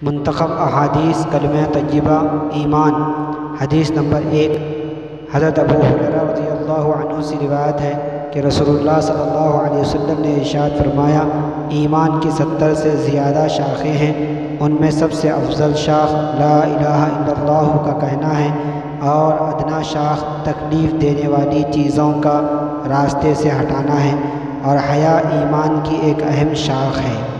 منتخب अहादीस कलमे तय्यबा ईमान हदीस नंबर 1। हज़रत अबू हुरैरा रज़ियल्लाहु अन्हु से रिवायत है कि रसूलुल्लाह सल्लल्लाहु अलैहि वसल्लम ने इरशाद फरमाया, ईमान की 70 से ज़्यादा शाखें हैं, उनमें सबसे अफजल शाख ला इलाहा इल्लल्लाह का कहना है और अदना शाख तकलीफ़ देने वाली चीज़ों का रास्ते से हटाना है, और हया ईमान की एक अहम शाख है।